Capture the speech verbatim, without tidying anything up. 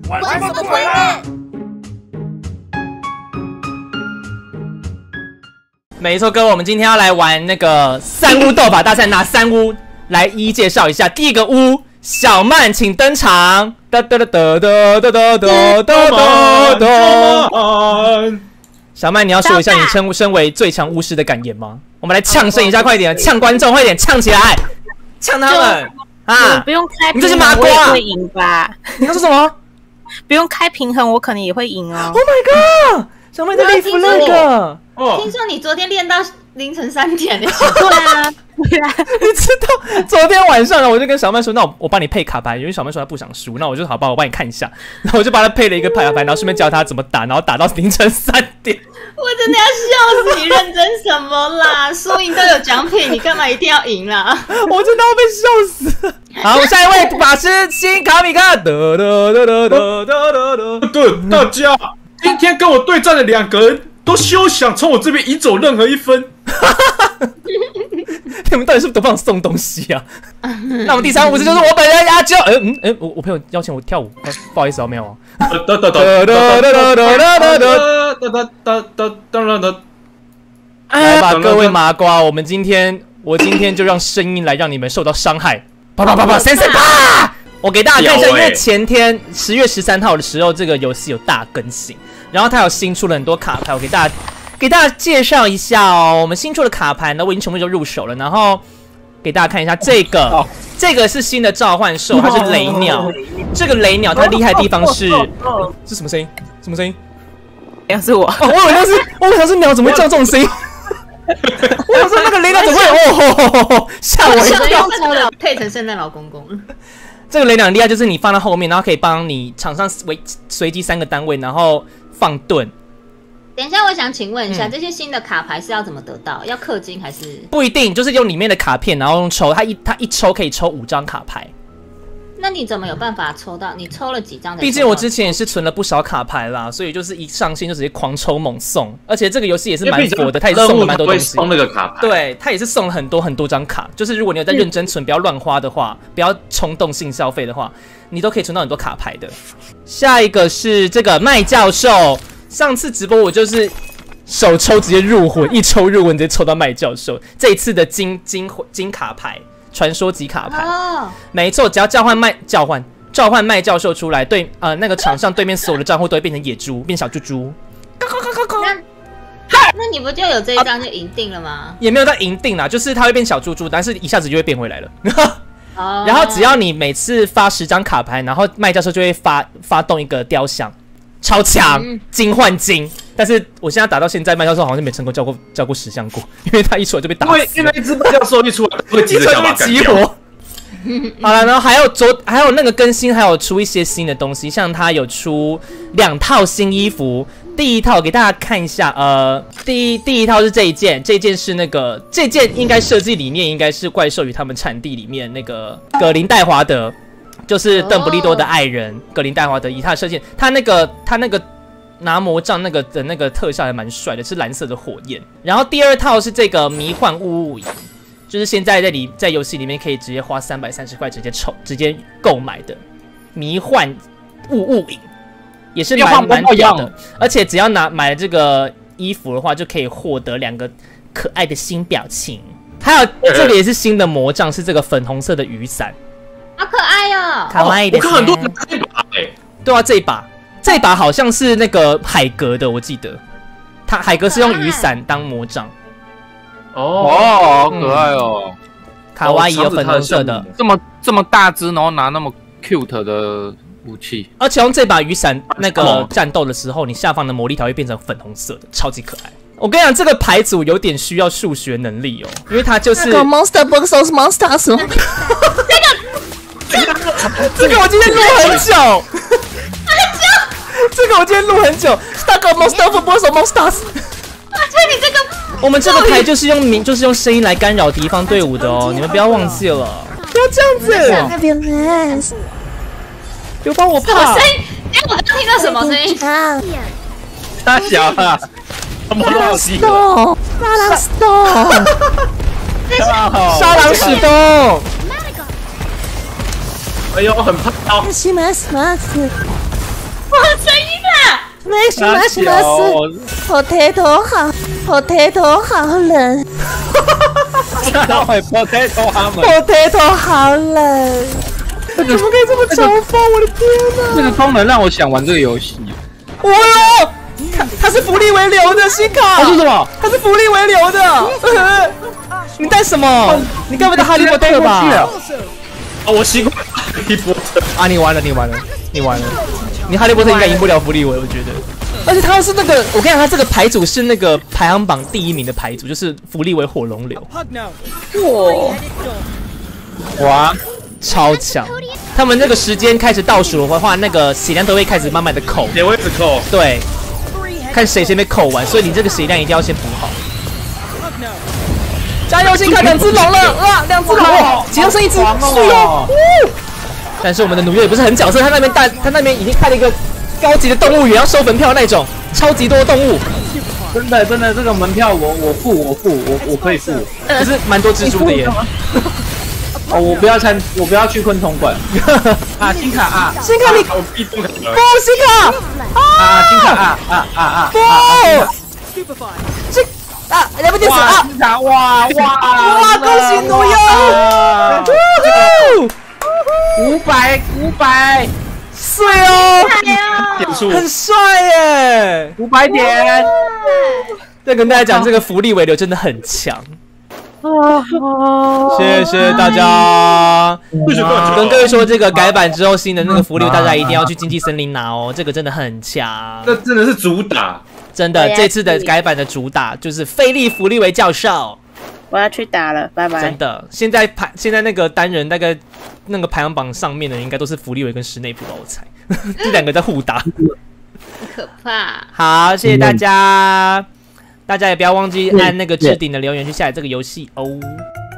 玩什么鬼呢？ 没错，各位，我们今天要来玩那个三巫斗法大赛，拿三巫来一一介绍一下。第一个巫，小曼，请登场。哒哒哒哒哒哒哒哒哒哒。小曼，你要说一下你身身为最强巫师的感言吗？我们来呛声一下，快点，呛观众，快点，呛起来，呛他们啊！ 不用开， 你这是麻瓜， 我也会赢吧？ 你要说什么？ 不用开平衡，我可能也会赢哦。 Oh my god！ 小曼在立 flag。 听说你昨天练到凌晨三点呢？ 对啊，对啊。 你知道昨天晚上呢，我就跟小曼说，那我我帮你配卡牌，因为小曼说她不想输，那我就好吧，我帮你看一下，然后我就帮她配了一个牌牌，然后顺便教她怎么打，然后打到凌晨三点。 我真的要笑死你！认真什么啦？输赢都有奖品，你干嘛一定要赢啦？ 我真的要被笑死。好，下一位法师新卡米卡。对， 大家今天跟我对战的两个人都休想从我这边移走任何一分。 你们到底是不是都帮我送东西啊？那我们第三巫师就是我本人阿啾。嗯嗯，我我朋友邀请我跳舞，不好意思啊，没有啊。来吧，各位麻瓜，我们今天我今天就让声音来让你们受到伤害。啪啪啪啪，三三啪！我给大家看一下，因为前天十月十三号的时候，这个游戏有大更新，然后它有新出了很多卡牌，我给大家。给大家介绍一下哦，我们新出的卡牌呢，我已经全部都入手了。然后给大家看一下这个，哦、这个是新的召唤兽，它是雷鸟。哦、这个雷鸟它厉害的地方是，哦哦哦、是什么声音？什么声音？ 要是我， 哦、我以为那是，我以为是鸟，怎么会叫这种声音？我想说那个雷鸟怎么会？哦，吓我一跳！ 配成圣诞老公公。 这个雷鸟很厉害，就是你放在后面，然后可以帮你场上随随机三个单位，然后放盾。 等一下，我想请问一下，嗯、这些新的卡牌是要怎么得到？要氪金还是？ 不一定，就是用里面的卡片，然后用抽，它一它一抽可以抽五张卡牌。 那你怎么有办法抽到？你抽了几张？ 毕竟我之前也是存了不少卡牌啦，所以就是一上线就直接狂抽猛送，而且这个游戏也是蛮佛的，它也是送了蛮多东西。 送那个卡牌， 对，它也是送了很多很多张卡。就是如果你有在认真存，不要乱花的话，不要冲动性消费的话，你都可以存到很多卡牌的。下一个是这个麦教授。上次直播我就是手抽直接入魂，一抽入魂直接抽到麦教授。这一次的金金金卡牌，传说级卡牌，哦、没错，只要召唤麦召唤召唤麦教授出来，对呃那个场上对面所有的账户都会变成野猪，变小猪猪。 那那你不就有这一张就赢定了吗？啊、 也没有到赢定啦，就是它会变小猪猪，但是一下子就会变回来了。哦、然后只要你每次发十张卡牌，然后麦教授就会发发动一个雕像。超强，金换金，但是我现在打到现在，麦教授好像没成功叫过叫过十项过，因为他一出来就被打死了。 因为一只麦教授一出来会急着想把它激活。好了，然后还有昨还有那个更新，还有出一些新的东西，像他有出两套新衣服。第一套给大家看一下，呃，第一第一套是这一件，这一件是那个这件应该设计理念应该是怪兽与他们产地里面那个葛林戴华德。就是邓布利多的爱人、oh. 格林戴华德，以他的射箭，他那个他那个拿魔杖那个的那个特效还蛮帅的，是蓝色的火焰。然后第二套是这个迷幻雾雾影，就是现在在里在游戏里面可以直接花三百三十块直接抽直接购买的迷幻雾雾影，也是蛮蛮屌的。而且只要拿买了这个衣服的话，就可以获得两个可爱的新表情。还有这里也是新的魔杖，是这个粉红色的雨伞。 好可爱哦！ 卡哇伊的， 我看很多人这把哎， 对啊，这一把，这一把好像是那个海格的，我记得，他海格是用雨伞当魔杖。 哦，好可爱哦！ 卡哇伊有粉红色的， 这么这么大只，然后拿那么 cute 的武器， 而且用这把雨伞那个战斗的时候，你下方的魔力条会变成粉红色的，超级可爱。我跟你讲，这个牌组有点需要数学能力哦，因为它就是那个 Monster Box of Monsters 吗？ 这个这个我今天录很久，这个我今天录很久，那个 Monster Box of Monsters。 所以你这个， 我们这个牌就是用名，就是用声音来干扰敌方队伍的哦，你们不要忘记了，不要这样子，别帮我怕。 声音，哎，我刚听到什么声音？ 太小了。 沙狼史东，沙狼史东， 沙狼史东。 哎呦，很怕哦！ 声音啦！ 没事没事没事，potato 好 ，potato 好冷那会 potato 他们 ，potato 好冷，怎么可以这么嘲讽？我的天哪！ 这个功能让我想玩这个游戏。 哦哟，它它是福利为流的新卡， 它是什么？ 它是福利为流的。你带什么？你该不会带哈利波特吧？ 啊，我习惯哈利波特啊，你完了，你完了，你完了，你哈利波特应该赢不了福利维，我觉得。而且他是那个，我跟你讲，他这个牌组是那个排行榜第一名的牌组，就是福利维火龙流。 哇哇， 超强！他们那个时间开始倒数的话，那个血量都会开始慢慢的扣。 也会一直扣。 对，看谁先被扣完，所以你这个血量一定要先补好。加油，先看两只龙了啊！两只龙，其中剩一只，是哟。但是我们的努约也不是很角色，他那边大，他那边已经开了一个高级的动物园，要收门票那种，超级多动物。 真的真的，这个门票我我付我付我我可以付， 可是蛮多蜘蛛的耶。 哦，我不要参，我不要去昆虫馆。啊，新卡啊， 新卡你我必中卡了。 不新卡啊，新卡啊啊啊啊！ 不，这啊，两部电视啊， 新卡哇哇哇，恭喜努优！ 五百五百， 碎哦， 点数很帅耶！ 五百点。 再跟大家讲，这个福利维流真的很强。谢谢大家。跟各位说，这个改版之后新的那个福利，大家一定要去经济森林拿哦，这个真的很强。 这真的是主打， 真的，这次的改版的主打就是菲利福利维教授。 我要去打了，拜拜。 真的，现在排现在那个单人那个那个排行榜上面的应该都是福利维跟史内普吧，我猜，这两个在互打， 可怕。 好，谢谢大家，大家也不要忘记按那个置顶的留言去下载这个游戏哦。